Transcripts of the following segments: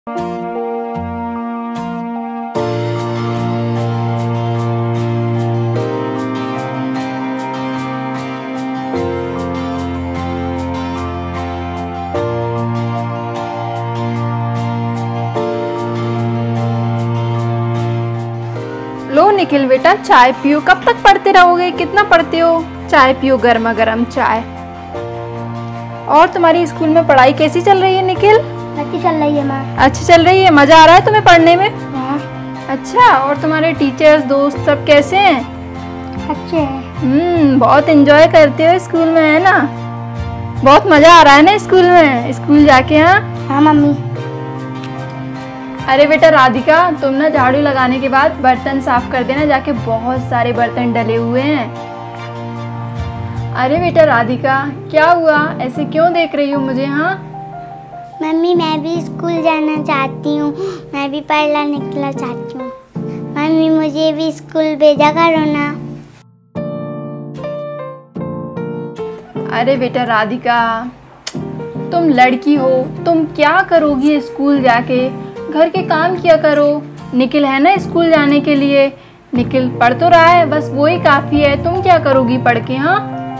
लो निखिल बेटा, चाय पियो। कब तक पढ़ते रहोगे? कितना पढ़ते हो? चाय पियो, गर्मा गर्म चाय। और तुम्हारी स्कूल में पढ़ाई कैसी चल रही है निखिल? अच्छी चल रही है माँ। अच्छी चल रही है? मजा आ रहा है तुम्हें पढ़ने में? हाँ। अच्छा, और तुम्हारे टीचर्स दोस्त सब कैसे हैं? अच्छे हैं। बहुत एंजॉय करते हो स्कूल में, है ना? बहुत मजा आ रहा है ना स्कूल में, स्कूल जाके? हाँ मम्मी। अरे बेटा राधिका, तुम ना झाड़ू लगाने के बाद बर्तन साफ कर देना जाके, बहुत सारे बर्तन डले हुए हैं। अरे बेटा राधिका, क्या हुआ? ऐसे क्यों देख रही हो मुझे? हाँ मम्मी, मैं भी स्कूल जाना चाहती हूँ, मैं भी पढ़ना निकलना चाहती हूँ। मम्मी, मुझे भी स्कूल भेजा करो ना। अरे बेटा राधिका, तुम लड़की हो, तुम क्या करोगी स्कूल जाके? घर के काम किया करो। निखिल है ना स्कूल जाने के लिए, निखिल पढ़ तो रहा है, बस वो ही काफी है। तुम क्या करोगी पढ़ के? हाँ,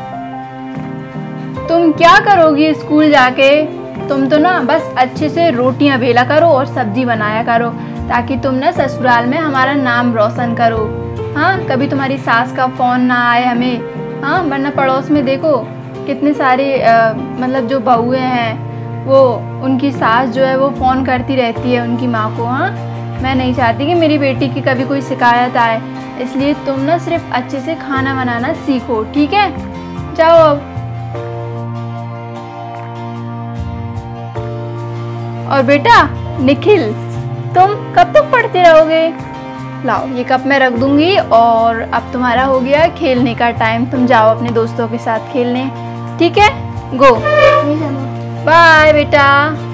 तुम क्या करोगी स्कूल जाके? तुम तो ना बस अच्छे से रोटियां बेला करो और सब्जी बनाया करो, ताकि तुम ना ससुराल में हमारा नाम रोशन करो। हाँ, कभी तुम्हारी सास का फोन ना आए हमें। हाँ, वरना पड़ोस में देखो कितने सारे मतलब जो बहुएं हैं, वो उनकी सास जो है वो फ़ोन करती रहती है उनकी माँ को। हाँ, मैं नहीं चाहती कि मेरी बेटी की कभी कोई शिकायत आए, इसलिए तुम ना सिर्फ अच्छे से खाना बनाना सीखो, ठीक है? जाओ अब। और बेटा निखिल, तुम कब तक पढ़ते रहोगे? लाओ, ये कप मैं रख दूंगी, और अब तुम्हारा हो गया खेलने का टाइम। तुम जाओ अपने दोस्तों के साथ खेलने, ठीक है? गो। बाय बेटा।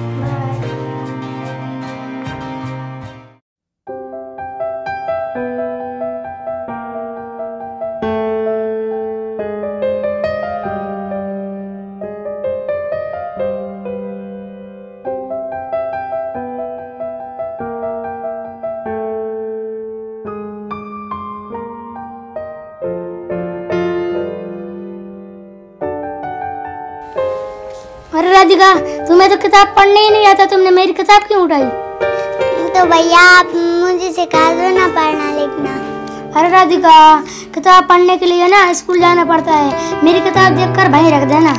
अरे राधिका, तुम्हें तो किताब पढ़ने ही नहीं आता, तुमने मेरी किताब क्यों उठाई? तो भैया आप मुझे सिखा दो ना पढ़ना लिखना। अरे राधिका, किताब पढ़ने के लिए ना स्कूल जाना पड़ता है, मेरी किताब देखकर वहीं रख देना।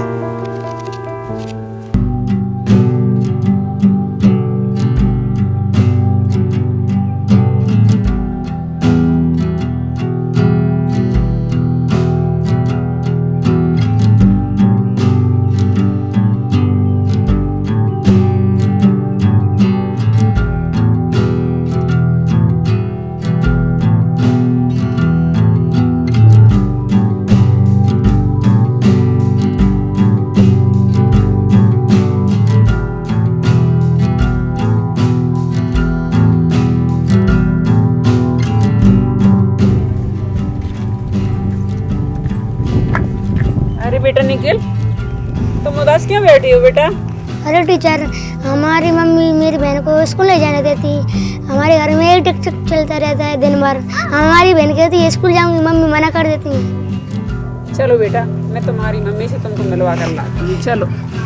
अरे बेटा निखिल, तुम उदास क्यों बैठी हो बेटा? अरे टीचर, हमारी मम्मी मेरी बहन को स्कूल नहीं जाने देती। हमारे घर में एक टिक टिक चलता रहता है दिन भर। हमारी बहन कहती है स्कूल जाऊंगी, मम्मी मना कर देती है। चलो बेटा, मैं तुम्हारी मम्मी से तुमको मिलवा कर लाती हूँ, चलो।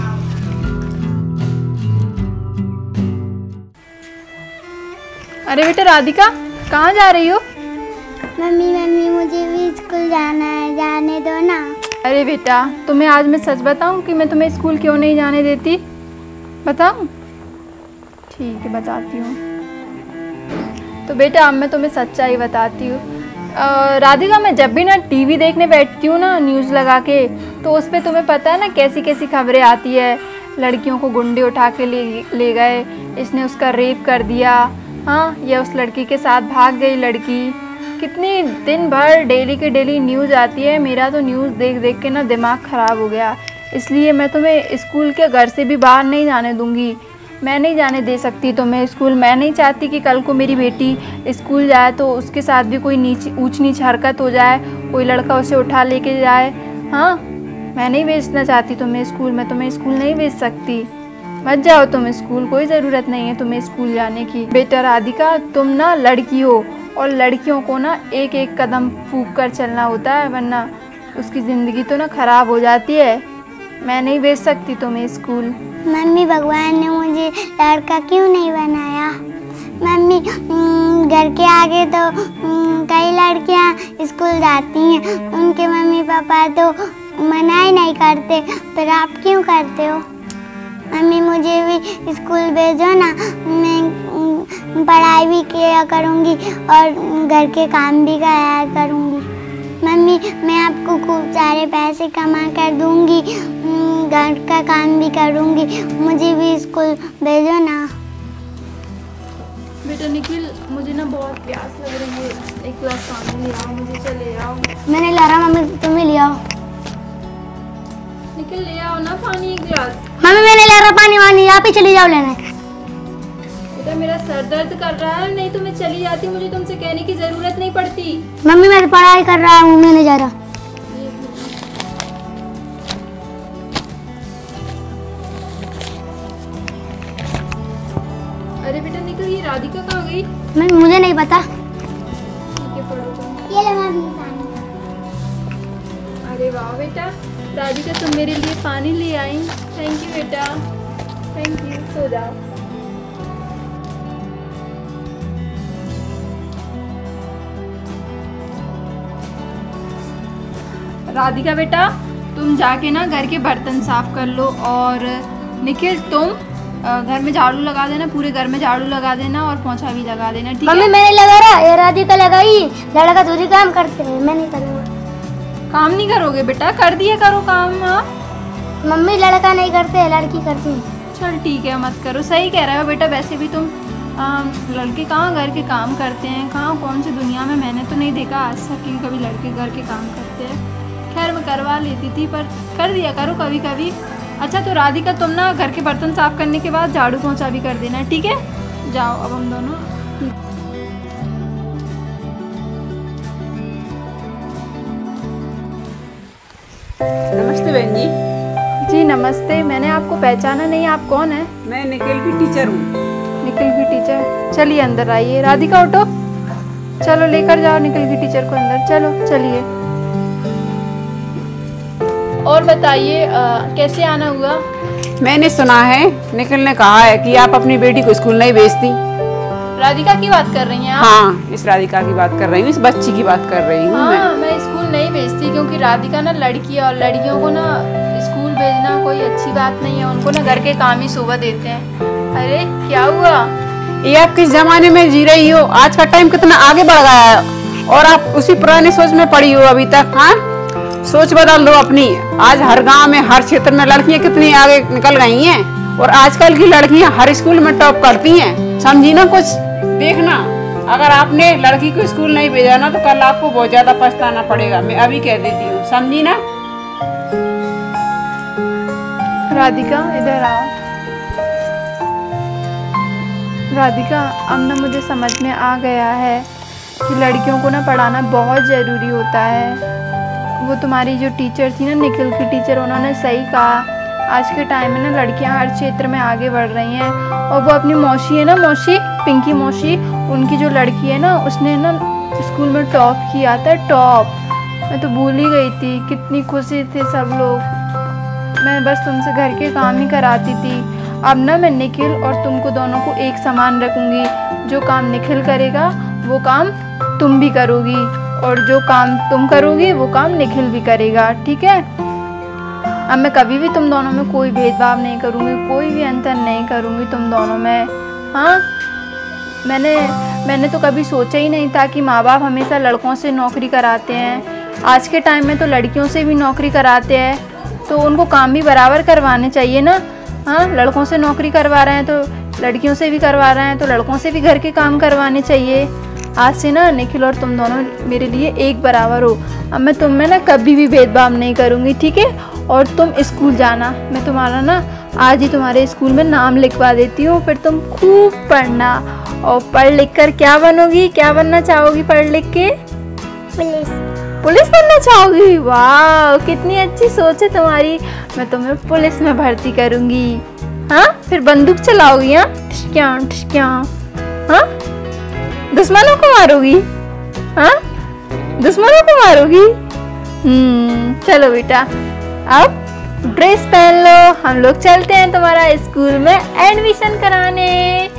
अरे बेटा राधिका, कहाँ जा रही हो? मम्मी मुझे भी स्कूल जाना है, जाने दो ना। अरे बेटा, तुम्हें आज मैं सच बताऊं कि मैं तुम्हें स्कूल क्यों नहीं जाने देती? बताऊं? ठीक है, बताती हूँ। तो बेटा अब मैं तुम्हें सच्चाई बताती हूँ। राधिका, मैं जब भी ना टीवी देखने बैठती हूँ ना, न्यूज़ लगा के, तो उस पर तुम्हें पता है ना कैसी कैसी खबरें आती है। लड़कियों को गुंडे उठा के ले गए, इसने उसका रेप कर दिया। हाँ, ये उस लड़की के साथ भाग गई लड़की। कितनी दिन भर डेली के डेली न्यूज़ आती है। मेरा तो न्यूज़ देख देख के ना दिमाग ख़राब हो गया। इसलिए मैं तुम्हें स्कूल के घर से भी बाहर नहीं जाने दूँगी। मैं नहीं जाने दे सकती तुम्हें स्कूल। मैं नहीं चाहती कि कल को मेरी बेटी स्कूल जाए तो उसके साथ भी कोई ऊंच नीच हरकत हो जाए, कोई लड़का उसे उठा लेके जाए। हाँ, मैं नहीं भेजना चाहती तुम्हें स्कूल। मैं तुम्हें स्कूल नहीं भेज सकती। मत जाओ तुम स्कूल, कोई ज़रूरत नहीं है तुम्हें स्कूल जाने की। बेटा राधिका, तुम ना लड़की हो और लड़कियों को ना एक एक कदम फूंक कर चलना होता है, वरना उसकी ज़िंदगी तो ना ख़राब हो जाती है। मैं नहीं भेज सकती तुम्हें स्कूल। मम्मी, भगवान ने मुझे लड़का क्यों नहीं बनाया? मम्मी, घर के आगे तो कई लड़कियां स्कूल जाती हैं, उनके मम्मी पापा तो मना ही नहीं करते, पर आप क्यों करते हो? मम्मी, मुझे भी स्कूल भेजो ना, मैं पढ़ाई भी किया करूँगी और घर के काम भी कराया करूँगी। मम्मी, मैं आपको खूब सारे पैसे कमा कर दूँगी, घर का काम भी करूँगी, मुझे भी स्कूल भेजो ना। बेटा निखिल, मुझे ना बहुत प्यास लग रही है, एक गिलास पानी ले आओ, मुझे चले आओ। मैंने ला रहा, मम्मी तुम्हें ले आओ। निखिल ले आओ ना पानी एक गिलास। मम्मी, मैंने ला रहा पानी, वानी आप ही चली जाओ लेने। बेटा मेरा सर दर्द कर रहा है, नहीं तो मैं चली जाती, मुझे तुमसे कहने की जरूरत नहीं पड़ती। मम्मी, मैं पढ़ाई कर रहा हूँ, मैं नहीं जा रहा। अरे बेटा निखिल, ये राधिका कहाँ गई? मम्मी, मुझे नहीं पता। ठीक है, पढ़ो तुम। ये ले मम्मी पानी। अरे वाह बेटा, राधिका तुम मेरे लिए पानी ले आई। थैंक यू बेटा, थैंक यू। सो जाओ। राधिका बेटा, तुम जाके ना घर के बर्तन साफ कर लो, और निखिल तुम घर में झाड़ू लगा देना, पूरे घर में झाड़ू लगा देना और पोंछा भी लगा देना, ठीक है? मम्मी, मैंने लगा रहा, ये राधिका लगाई, लड़का दूसरी काम करते हैं, मैं नहीं करूँगा। काम नहीं करोगे बेटा? कर दिया करो काम। हाँ मम्मी, लड़का नहीं करते, लड़की करती है। चल ठीक है, मत करो। सही कह रहे हो बेटा, वैसे भी तुम लड़के कहाँ घर के काम करते हैं, कहाँ कौन सी दुनिया में मैंने तो नहीं देखा आज तक कि कभी लड़के घर के काम करते हैं। खैर मैं करवा लेती थी, पर कर दिया करो कभी कभी। अच्छा तो राधिका, तुम ना घर के बर्तन साफ करने के बाद झाड़ू पोंछा भी कर देना, ठीक है? जाओ अब हम दोनों। नमस्ते बहन जी। जी नमस्ते। मैंने आपको पहचाना नहीं, आप कौन है? मैं निखिल की टीचर हूँ। निखिल की टीचर? चलिए अंदर आइए। राधिका उठो, चलो लेकर जाओ निखिल की टीचर को अंदर। चलो चलिए। और बताइए कैसे आना हुआ? मैंने सुना है निखिल ने कहा है कि आप अपनी बेटी को स्कूल नहीं भेजती। राधिका की बात कर रही हैं आप? हाँ, इस राधिका की बात कर रही हूँ, इस बच्ची की बात कर रही हूँ। हाँ, मैं स्कूल नहीं भेजती, क्योंकि राधिका ना लड़की है और लड़कियों को ना स्कूल भेजना कोई अच्छी बात नहीं है, उनको ना घर के काम ही शोभा देते हैं। अरे क्या हुआ? ये आप किस जमाने में जी रही हो? आज का टाइम कितना आगे बढ़ गया है और आप उसी पुराने सोच में पड़ी हो अभी तक। हाँ, सोच बदल दो अपनी। आज हर गांव में, हर क्षेत्र में लड़कियां कितनी आगे निकल गई हैं, और आजकल की लड़कियां हर स्कूल में टॉप करती हैं। समझी ना? कुछ देखना, अगर आपने लड़की को स्कूल नहीं भेजा ना तो कल आपको बहुत ज्यादा पछताना पड़ेगा। मैं अभी कह देती हूँ, समझी ना? राधिका इधर आओ। राधिका, अब ना मुझे समझ में आ गया है कि लड़कियों को ना पढ़ाना बहुत ज़रूरी होता है। वो तुम्हारी जो टीचर थी ना, निखिल की टीचर, उन्होंने सही कहा। आज के टाइम में ना लड़कियां हर क्षेत्र में आगे बढ़ रही हैं, और वो अपनी मौसी है ना, मौसी पिंकी मौसी, उनकी जो लड़की है ना, उसने ना स्कूल में टॉप किया था, टॉप। मैं तो भूल ही गई थी, कितनी खुशी थे सब लोग। मैं बस तुमसे घर के काम ही कराती थी। अब ना मैं निखिल और तुमको दोनों को एक समान रखूँगी। जो काम निखिल करेगा वो काम तुम भी करोगी, और जो काम तुम करोगी वो काम निखिल भी करेगा, ठीक है? अब मैं कभी भी तुम दोनों में कोई भेदभाव नहीं करूँगी, कोई भी अंतर नहीं करूँगी तुम दोनों में। हाँ, मैंने तो कभी सोचा ही नहीं था कि माँ बाप हमेशा लड़कों से नौकरी कराते हैं। आज के टाइम में तो लड़कियों से भी नौकरी कराते हैं, तो उनको काम भी बराबर करवाने चाहिए ना। हाँ, लड़कों से नौकरी करवा रहे हैं तो लड़कियों से भी करवा रहे हैं, तो लड़कों से भी घर के काम करवाने चाहिए। आज से ना निखिल और तुम दोनों मेरे लिए एक बराबर हो। अब मैं तुम में ना कभी भी भेदभाव नहीं करूँगी, ठीक है? और तुम स्कूल जाना, मैं तुम्हारा ना आज ही तुम्हारे स्कूल में नाम लिखवा देती हूँ, फिर तुम खूब पढ़ना, और पढ़ लिख कर क्या बनोगी? क्या बनना चाहोगी पढ़ लिख के? पुलिस। पुलिस बनना चाहोगी? वाह, कितनी अच्छी सोच है तुम्हारी। मैं तुम्हें पुलिस में भर्ती करूँगी। हाँ फिर बंदूक चलाओगी? हाँ ठिशक्या, हाँ दुश्मनों को मारोगी? हाँ दुश्मनों को मारोगी? चलो बेटा अब ड्रेस पहन लो, हम लोग चलते हैं तुम्हारा स्कूल में एडमिशन कराने।